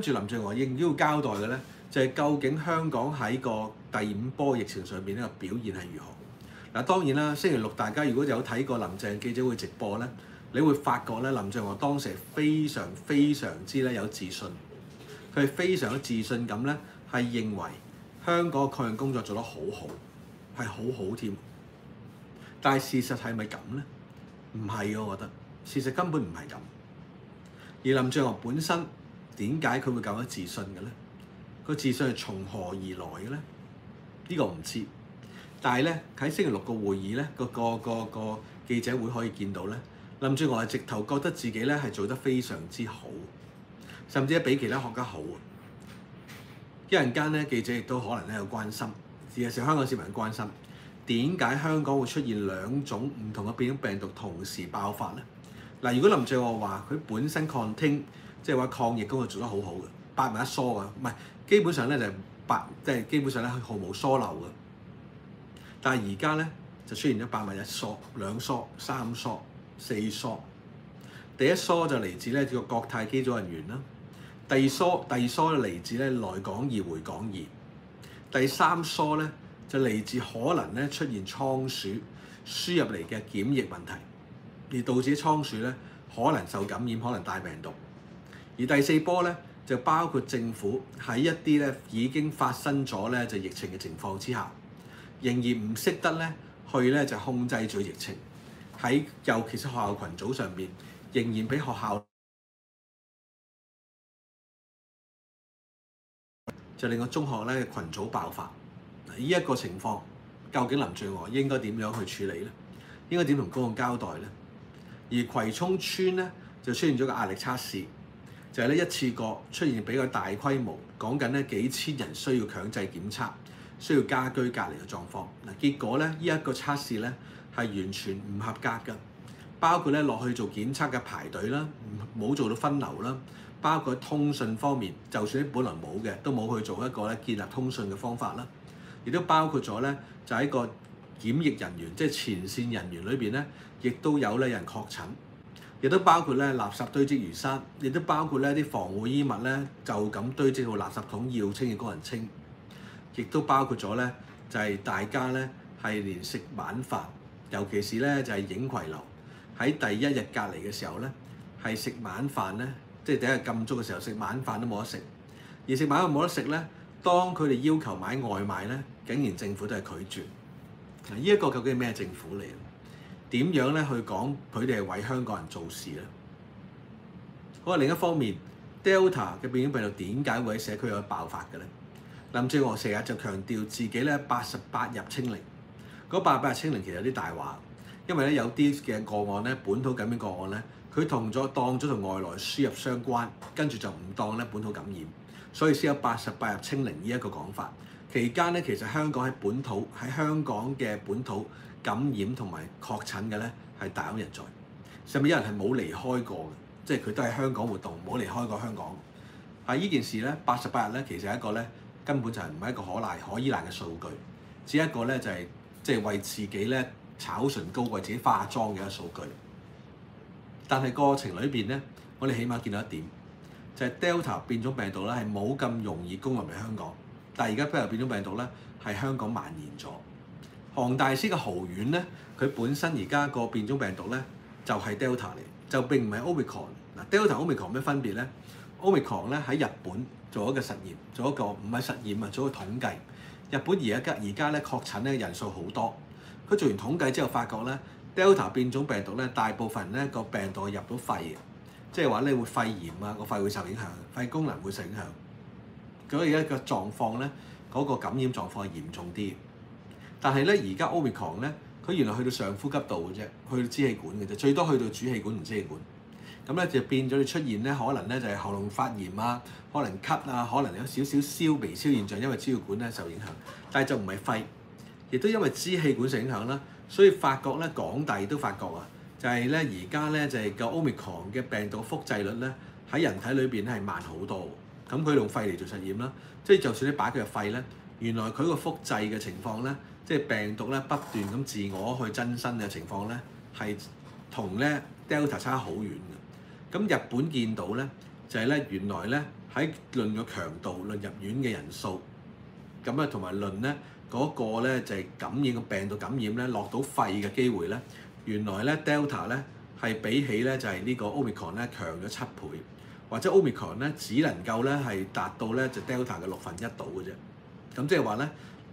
住林鄭月娥應該要交代嘅咧，就係究竟香港喺個第五波疫情上邊呢個表現係如何？嗱，當然啦，星期六大家如果有睇過林鄭記者會直播咧，你會發覺咧，林鄭月娥當時係非常之咧有自信，佢係非常之自信咁咧，係認為香港嘅抗疫工作做得好好，係好好添。但係事實係咪咁咧？唔係，我覺得事實根本唔係咁。而林鄭月娥本身點解佢會咁樣自信嘅咧？個自信係從何而來嘅咧？呢個唔知。但係咧喺星期六個會議咧，個記者會可以見到咧，林鄭月娥係直頭覺得自己咧係做得非常之好，甚至比其他學家好。一陣間咧，記者亦都可能咧有關心，事實上香港市民關心點解香港會出現兩種唔同嘅變種病毒同時爆發咧？嗱，如果林鄭月娥話佢本身即係話抗疫工作做得好好嘅，百密一疏嘅，唔係基本上咧就係基本上咧毫無疏漏嘅。但係而家咧就出現咗百密一疏、兩疏、三疏、四疏。第一疏就嚟自咧個國泰機組人員啦，第二疏就嚟自咧來港易回港易，第三疏咧就嚟自可能咧出現倉鼠輸入嚟嘅檢疫問題，而導致倉鼠咧可能受感染，可能帶病毒。而第四波咧就包括政府喺一啲咧已經發生咗咧就疫情嘅情況之下，仍然唔識得咧去咧就控制住疫情，喺尤其是學校群組上邊，仍然俾學校就令個中學咧群組爆發。呢一個情況，究竟林鄭月娥應該點樣去處理咧？應該點同公眾交代咧？而葵涌村咧就出現咗個壓力測試，就係咧一次過出現比較大規模，講緊咧幾千人需要強制檢測、需要家居隔離嘅狀況。嗱，結果咧呢一個測試咧係完全唔合格嘅，包括咧落去做檢測嘅排隊啦，冇做到分流啦，包括通訊方面，就算啲本來冇嘅都冇去做一個咧建立通訊嘅方法啦，亦都包括咗咧就喺個檢疫人員即係前線人員裏邊咧，亦都有咧人確診。亦都包括咧垃圾堆積如山，亦都包括咧啲防護衣物咧就咁堆積到垃圾桶要清嘅工人清，亦都包括咗咧就係大家咧係連食晚飯，尤其是咧就係影葵樓喺第一日隔離嘅時候咧係食晚飯咧，即係第一日禁足嘅時候食晚飯都冇得食，而食晚飯冇得食咧，當佢哋要求買外賣咧，竟然政府都係拒絕。嗱，呢一個究竟係咩政府嚟？點樣咧去講佢哋係為香港人做事咧？好啊，另一方面 ，Delta 嘅變種病毒點解會喺社區有爆發嘅咧？林鄭月娥成日就強調自己咧88日清零，嗰88日清零其實有啲大話，因為咧有啲嘅個案咧本土感染個案咧，佢當咗同外來輸入相關，跟住就唔當咧本土感染，所以先有88日清零呢一個講法。期間咧其實香港喺香港嘅本土感染同埋確診嘅咧係大有人在，甚至有人係冇離開過嘅，即係佢都係香港活動，冇離開過香港。係呢件事咧88日咧其實係一個咧根本就係唔係一個可依賴嘅數據，只係一個咧就係即係為自己咧炒唇膏、為自己化妝嘅一個數據。但係過程裏邊咧，我哋起碼見到一點，就係 Delta 變種病毒咧係冇咁容易攻入嚟香港，但係而家 Delta 變種病毒咧係香港蔓延咗。黃大仙嘅豪苑咧，佢本身而家個變種病毒咧就係 Delta 嚟，就並唔係 Omicron。嗱 Delta、Omicron 咩分別咧？Omicron 咧喺日本做一個實驗，做一個唔係實驗啊，做一個統計。日本而家咧確診咧人數好多，佢做完統計之後發覺咧 Delta 變種病毒咧大部分人咧個病毒入到肺嘅，即係話咧會肺炎啊，個肺會受影響，肺功能會受影響。所以而家個狀況咧嗰個感染狀況係嚴重啲。但係咧，而家 Omicron 咧，佢原來去到上呼吸道嘅啫，去到支氣管嘅啫，最多去到主氣管同支氣管。咁咧就變咗你出現咧，可能咧就係喉嚨發炎啊，可能咳啊，可能有少少燒微燒現象，因為支氣管咧受影響。但係就唔係肺，亦都因為支氣管受影響啦，所以發覺咧港大都發覺啊，就係咧而家咧就係個 Omicron 嘅病毒複製率咧喺人體裏邊咧係慢好多。咁佢用肺嚟做實驗啦，即係就算你擺佢入肺咧，原來佢個複製嘅情況咧。即係病毒咧不斷咁自我去增生嘅情況咧，係同咧 Delta 差好遠嘅。咁日本見到咧就係咧原來咧喺論個強度、論入院嘅人數，咁啊同埋論咧嗰個咧就係感染個病毒感染咧落到肺嘅機會咧，原來咧 Delta 咧係比起咧就係呢個 Omicron 咧強咗7倍，或者 Omicron 咧只能夠咧係達到咧就 Delta 嘅1/6度嘅啫。咁即係話咧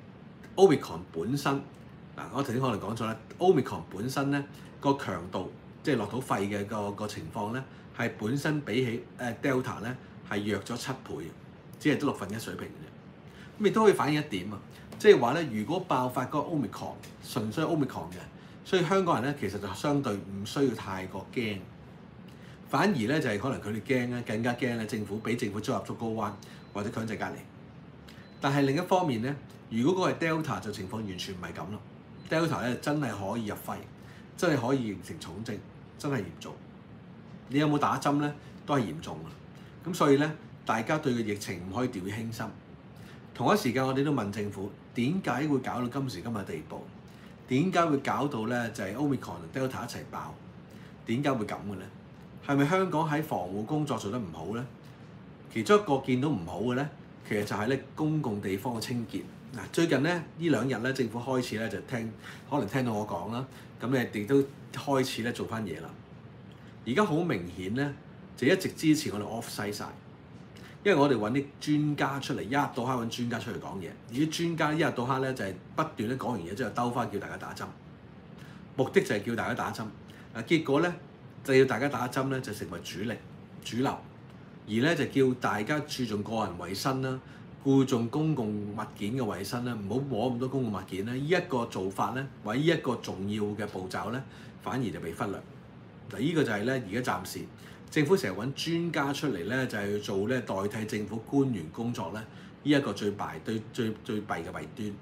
Omicron 本身嗱，我頭先可能講咗咧 ，Omicron 本身咧個強度即係落到肺嘅個情況咧，係本身比起Delta 咧係弱咗7倍，只係得1/6水平嘅啫。咁亦都可以反映一點啊，即係話咧，如果爆發嗰個 Omicron 純粹 Omicron 嘅，所以香港人咧其實就相對唔需要太過驚，反而咧就係可能佢哋驚咧，更加驚咧政府俾政府捉入竹篙灣或者強制隔離。但係另一方面咧，如果嗰個係 Delta 就情況完全唔係咁咯。Delta 咧真係可以入肺，真係可以形成重症，真係嚴重。你有冇打針咧？都係嚴重嘅。咁所以咧，大家對個疫情唔可以掉以輕心。同一時間，我哋都問政府點解會搞到今時今日地步？點解會搞到咧就係 Omicron 同 Delta 一齊爆？點解會咁嘅咧？係咪香港喺防護工作做得唔好咧？其中一個見到唔好嘅咧，其實就係咧公共地方嘅清潔。嗱，最近咧呢2日咧，政府開始咧就可能聽到我講啦，咁你哋都開始咧做翻嘢啦。而家好明顯咧，就一直支持我哋 off-site 晒，因為我哋揾啲專家出嚟，一日到黑揾專家出嚟講嘢。而啲專家一日到黑咧就係不斷咧講完嘢之後兜翻叫大家打針，目的就係叫大家打針。嗱，結果咧就要大家打針咧就成為主流，而咧就叫大家注重個人衞生啦。顧重公共物件嘅衞生咧，唔好摸咁多公共物件咧。呢一個做法咧，或者呢一個重要嘅步驟咧，反而就被忽略。嗱，呢個就係咧而家暫時政府成日揾專家出嚟咧，就係去做咧代替政府官員工作咧。呢一個最弊嘅弊端。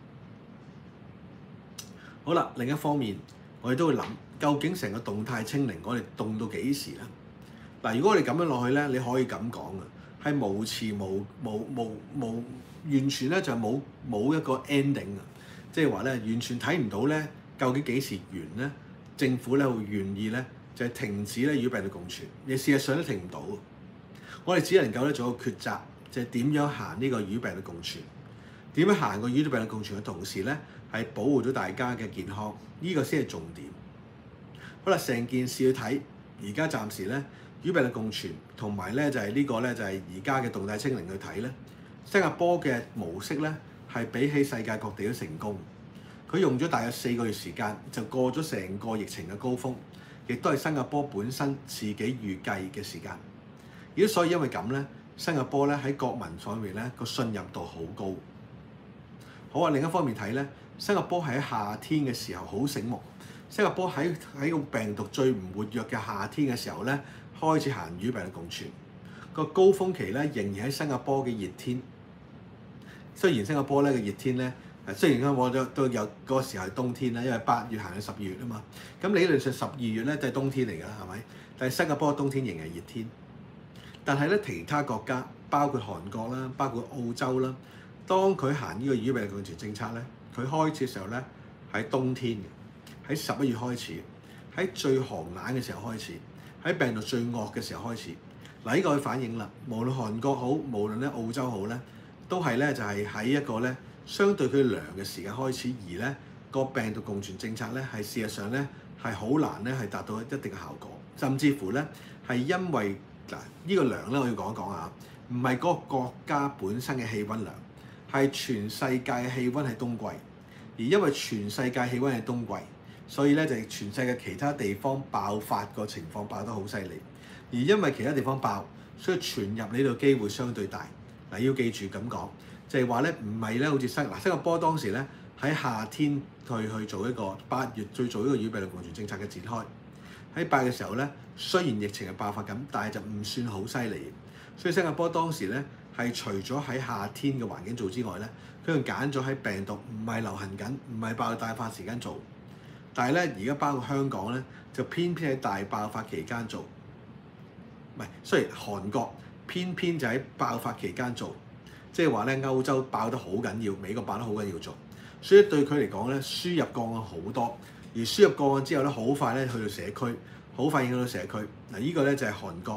好啦，另一方面我哋都會諗，究竟成個動態清零我哋動到幾時咧？嗱，如果我哋咁樣落去咧，你可以咁講嘅。係無詞無完全咧就係冇一個 ending 啊！即係話咧完全睇唔到咧究竟幾時完咧？政府咧會願意咧就係停止咧與病毒共存，而事實上都停唔到。我哋只能夠咧做個抉擇，就係點樣行呢個與病毒共存？點樣行個與病毒共存嘅同時咧係保護咗大家嘅健康？呢個先係重點。好啦，成件事去睇，而家暫時咧。與病毒共存，同埋咧就係呢個咧就係而家嘅動態清零去睇咧，新加坡嘅模式咧係比起世界各地都成功。佢用咗大約4個月時間就過咗成個疫情嘅高峰，亦都係新加坡本身自己預計嘅時間。而所以因為咁咧，新加坡咧喺國民方面咧個信任度好高。好啊，另一方面睇咧，新加坡喺夏天嘅時候好醒目。新加坡喺個病毒最唔活躍嘅夏天嘅時候咧，開始行與病毒共存。個高峰期咧仍然喺新加坡嘅熱天。雖然新加坡咧嘅熱天咧，雖然我都有嗰個時候係冬天啦，因為8月行到12月啊嘛。咁理論上12月咧都係冬天嚟㗎啦，係咪？但係新加坡嘅冬天仍然係熱天。但係咧其他國家，包括韓國啦，包括澳洲啦，當佢行呢個與病毒共存政策咧，佢開始嘅時候咧喺冬天嘅。喺11月開始，喺最寒冷嘅時候開始，喺病毒最惡嘅時候開始。嗱，呢個去反映啦，無論韓國好，無論咧澳洲好咧，都係咧就係喺一個咧相對佢涼嘅時間開始，而咧個病毒共存政策咧係事實上咧係好難咧係達到一定嘅效果，甚至乎咧係因為嗱呢個涼咧我要講一講啊，唔係嗰個國家本身嘅氣温涼，係全世界嘅氣温係冬季，而因為全世界氣温係冬季。所以咧就係全世界其他地方爆發個情況爆得好犀利，而因為其他地方爆，所以傳入呢度機會相對大。嗱，要記住咁講，就係話咧唔係咧好似新加坡當時咧喺夏天去做一個8月再做一個與病毒共存政策嘅展開。喺8月嘅時候咧，雖然疫情係爆發緊，但係就唔算好犀利。所以新加坡當時咧係除咗喺夏天嘅環境做之外咧，佢仲揀咗喺病毒唔係流行緊、唔係爆大發時間做。但係咧，而家包括香港咧，就偏偏喺大爆發期間做，唔係，雖然韓國偏偏就喺爆發期間做，即係話咧歐洲爆得好緊要，美國爆得好緊要做，所以對佢嚟講咧，輸入個案好多，而輸入個案之後咧，好快咧去到社區，好快影響到社區。嗱，呢個咧就係韓國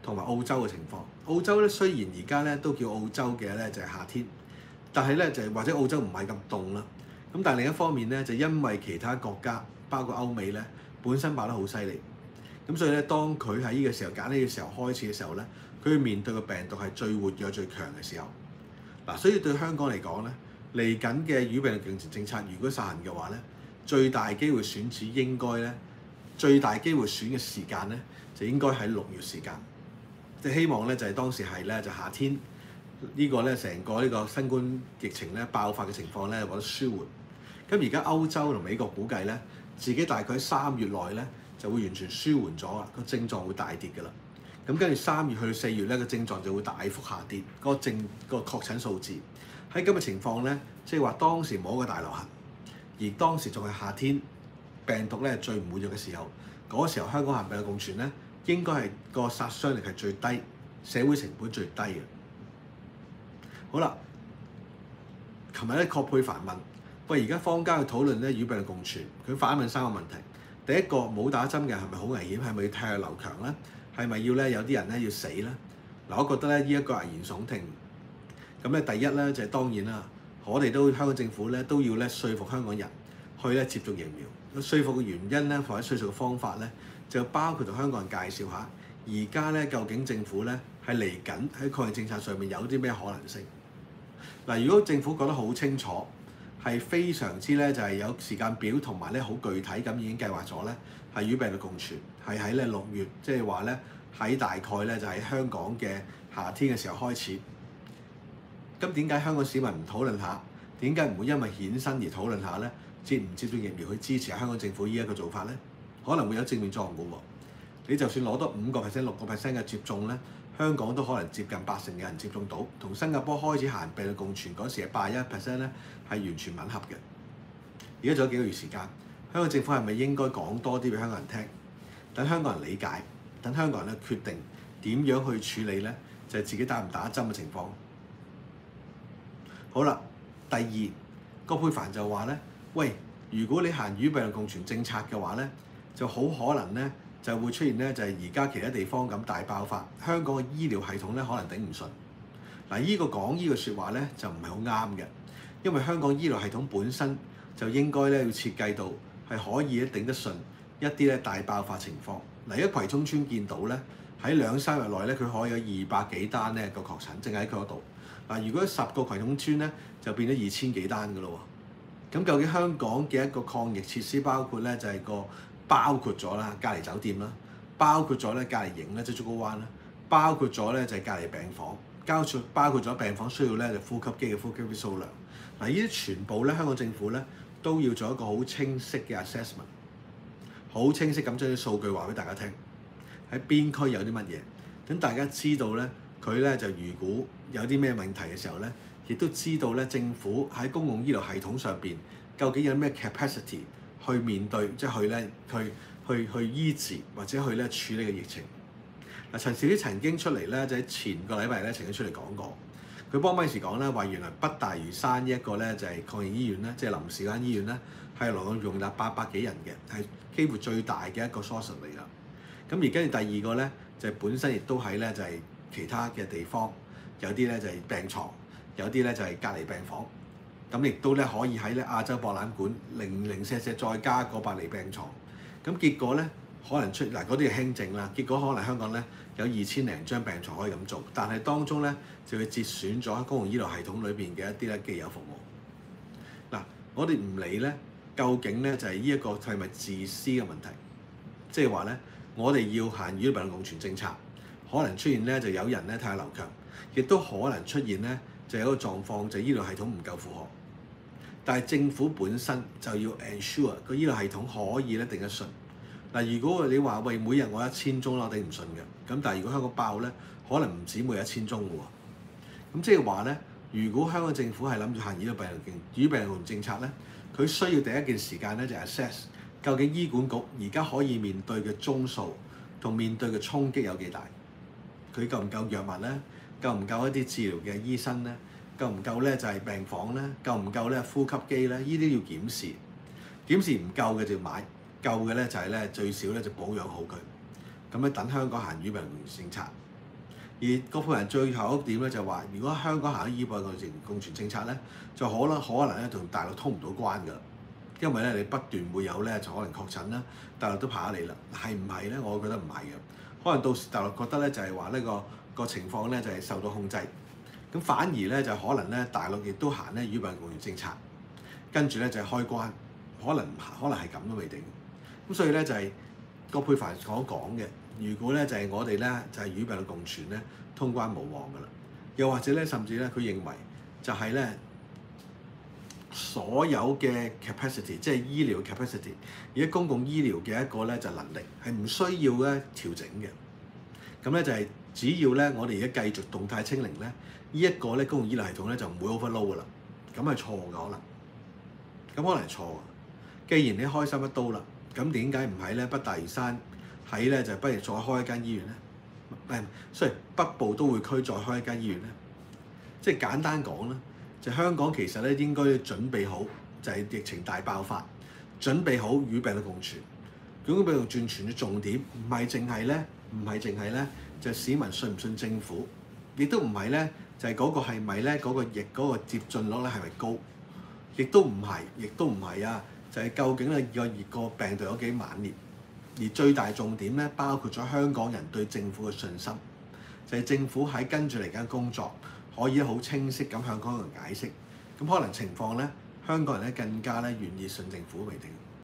同埋澳洲嘅情況。澳洲咧雖然而家咧都叫澳洲嘅咧就係夏天，但係咧就係或者澳洲唔係咁凍啦。咁但係另一方面咧就因為其他國家包括歐美咧本身爆得好犀利，咁所以咧當佢喺呢個時候揀呢個時候開始嘅時候咧，佢要面對嘅病毒係最活躍最強嘅時候。嗱，所以對香港嚟講咧，嚟緊嘅與病毒共存政策如果實行嘅話咧，最大機會選址應該咧，最大機會選嘅時間咧就應該喺6月時間，即係希望咧就係當時係咧就夏天呢個咧成個呢個新冠疫情咧爆發嘅情況咧獲得舒緩。咁而家歐洲同美國估計咧，自己大概喺3月內咧就會完全舒緩咗啦，個症狀會大跌㗎啦。咁跟住3月去到4月咧個症狀就會大幅下跌，個確診數字喺咁嘅情況咧，即係話當時冇一個大流行，而當時仲係夏天，病毒咧最唔活躍嘅時候，嗰時候香港病毒共存咧應該係個殺傷力係最低，社會成本最低嘅。好啦，琴日咧葛珮帆問：喂，而家坊間去討論咧與病毒共存，佢反問3個問題。第一個，冇打針嘅係咪好危險？係咪要替弱留強咧？係咪要咧有啲人咧要死咧？嗱，我覺得咧呢一個危言聳聽。咁咧第一咧就係當然啦，我哋都香港政府咧都要咧說服香港人去咧接種疫苗。說服嘅原因咧或者說服嘅方法咧，就包括同香港人介紹下，而家咧究竟政府咧係嚟緊喺抗疫政策上面有啲咩可能性。嗱，如果政府講得好清楚，係非常之咧就係有時間表同埋咧好具體咁已經計劃咗咧，係與病毒共存，係喺咧6月，即係話咧喺大概咧就喺香港嘅夏天嘅時候開始。咁點解香港市民唔討論下？點解唔會因為衍生而討論下咧？接唔接種疫苗去支持香港政府呢一個做法咧？可能會有正面作用嘅喎。你就算攞多5%、6% 嘅接種咧，香港都可能接近80%嘅人接種到，同新加坡開始行病毒共存嗰時嘅81%咧係完全吻合嘅。而家仲有幾個月時間，香港政府係咪應該講多啲俾香港人聽，等香港人理解，等香港人咧決定點樣去處理咧？就係自己打唔打針嘅情況。好啦，第二，葛珮帆就話咧，喂，如果你行與病毒共存政策嘅話咧，就好可能咧就會出現咧就係而家其他地方咁大爆發，香港嘅醫療系統咧可能頂唔順。嗱，呢個講呢個説話咧就唔係好啱嘅，因為香港醫療系統本身就應該咧要設計到係可以咧頂得順一啲咧大爆發情況。嗱，而家葵涌村見到咧喺2-3日內咧佢可以有200幾單咧個確診，淨係喺佢嗰度。嗱，如果10個葵涌村咧就變咗2000幾單㗎咯喎。咁究竟香港嘅一個抗疫設施包括咧就係包括咗啦隔離酒店啦，包括咗咧隔離營咧即係竹篙灣啦，包括咗咧就係隔離病房，包括咗病房需要咧就呼吸機嘅呼吸機數量。嗱，呢啲全部咧香港政府咧都要做一個好清晰嘅 assessment， 好清晰咁將啲數據話俾大家聽，喺邊區有啲乜嘢，等大家知道咧佢咧就如果有啲咩問題嘅時候咧，亦都知道咧政府喺公共醫療系統上邊究竟有咩 capacity 去面對，即係去咧去醫治或者去咧處理嘅疫情。嗱，陳肇始曾經出嚟咧，就喺前個禮拜咧曾經出嚟講過，佢幫嗰陣時講咧話，原來北大嶼山呢一個咧就係抗疫醫院咧，即係臨時間醫院咧，係能夠容納800幾人嘅，係幾乎最大嘅一個 source 嚟啦。咁而跟住第二個咧就係本身亦都喺咧就係其他嘅地方有啲咧就係病床，有啲咧就係隔離病房。咁亦都咧可以喺咧亞洲博覽館零舍再加個百離病床。咁結果咧可能嗰啲係輕症啦，結果可能香港咧有2000零張病床可以咁做，但係當中咧就會節選咗公共醫療系統裏邊嘅一啲咧既有服務。嗱，我哋唔理咧，究竟咧就係呢一個係咪自私嘅問題？即係話咧，我哋要行與病毒共存政策，可能出現咧就有人咧太流強，亦都可能出現咧就有一個狀況就係醫療系統唔夠負荷。但係政府本身就要 ensure 個醫療系統可以咧頂得順。嗱，如果你話喂每日我1000宗啦，頂唔順嘅，咁但係如果香港爆咧，可能唔止每日1000宗嘅喎。咁即係話咧，如果香港政府係諗住行與病毒共存政策咧，佢需要第一件時間咧就 assess 究竟醫管局而家可以面對嘅宗數同面對嘅衝擊有幾大，佢夠唔夠藥物咧？夠唔夠一啲治療嘅醫生咧？夠唔夠咧就係病房咧？夠唔夠咧呼吸機咧？呢啲要檢視，檢視唔夠嘅就買，夠嘅咧就係咧最少咧就保養好佢。咁咧等香港行與病毒共存政策， 而葛珮帆最後一點咧就話，如果香港行咗醫病共存政策咧，就可能咧同大陸通唔到關㗎，因為咧你不斷會有咧就可能確診啦，大陸都怕你啦，係唔係咧？我覺得唔係嘅，可能到時大陸覺得咧就係話呢個情況咧就係受到控制，咁反而咧就可能咧大陸亦都行咧與病共存政策，跟住咧就係開關，可能係咁都未定，咁所以咧就係葛珮帆所講嘅。如果咧就係我哋咧就係與病毒共存咧，通關無望㗎啦。又或者咧，甚至咧佢認為就係咧所有嘅 capacity， 即係醫療 capacity， 而家公共醫療嘅一個咧就能力係唔需要咧調整嘅。咁咧就係只要咧我哋而家繼續動態清零咧，呢一個咧公共醫療系統咧就唔會 overload 㗎啦。咁係錯嘅可能，咁可能係錯嘅。既然你開心一刀啦，咁點解唔係咧北大嶼山？喺咧就不如再開一間醫院咧，雖然北部都會區再開一間醫院咧，即係簡單講啦，就香港其實咧應該準備好，就係疫情大爆發，準備好與病毒共存。與病毒共存嘅重點唔係淨係咧，就係市民信唔信政府，亦都唔係咧，就係嗰個係咪咧嗰個接種率咧係咪高，亦都唔係啊，就係究竟咧個病毒有幾猛烈。而最大重點咧，包括咗香港人對政府嘅信心，就係政府喺跟住嚟緊工作，可以好清晰咁向香港人解釋。咁可能情況咧，香港人咧更加咧願意信政府為定。